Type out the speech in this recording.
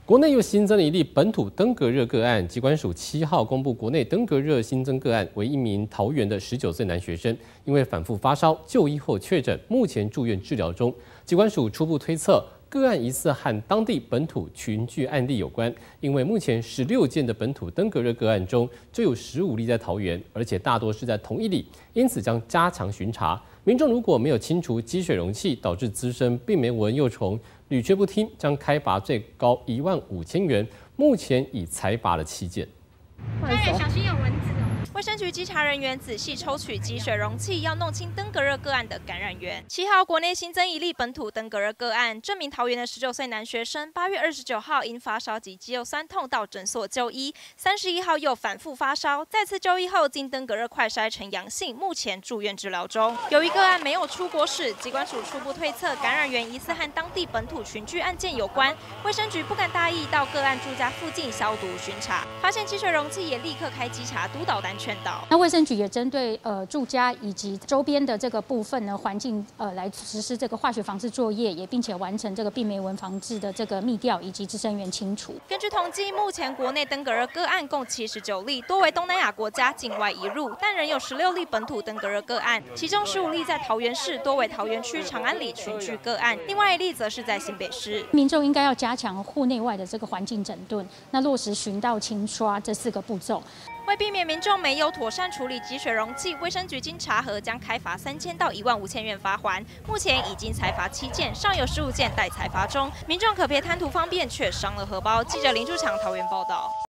国内又新增了一例本土登革热个案，疾管署7号公布国内登革热新增个案为一名桃园的19岁男学生，因为反复发烧就医后确诊，目前住院治疗中。疾管署初步推测，个案疑似和当地本土群聚案例有关，因为目前16件的本土登革热个案中，就有15例在桃园，而且大多是在同一里，因此将加强巡查。民众如果没有清除积水容器，导致滋生病媒蚊幼虫，屡劝不听，将开罚最高15000元。目前已裁罚了7件。 家人小心有蚊子哦。 卫生局稽查人员仔细抽取积水容器，要弄清登革热个案的感染源。7号，国内新增一例本土登革热个案，这名桃园的19岁男学生，8月29号因发烧及肌肉酸痛到诊所就医，31号又反复发烧，再次就医后经登革热快筛呈阳性，目前住院治疗中。由于个案没有出国史，疾管署初步推测感染源疑似和当地本土群聚案件有关。卫生局不敢大意，到个案住家附近消毒巡查，发现积水容器也立刻开稽查督导单劝导。 那卫生局也针对住家以及周边的这个部分呢环境来实施这个化学防治作业，也并且完成这个病媒蚊防治的这个密调以及滋生源清除。 根据统计，目前国内登革热个案共79例，多为东南亚国家境外移入，但仍有16例本土登革热个案，其中15例在桃园市，多为桃园区长安里群聚个案，另外1例则是在新北市。 民众应该要加强户内外的这个环境整顿，那落实巡倒清刷这4个步骤。 为避免民众没有妥善处理积水容器，卫生局经查核将开罚3000到15000元罚锾。目前已经裁罚7件，尚有15件待裁罚中。民众可别贪图方便，却伤了荷包。记者林驻场桃园报道。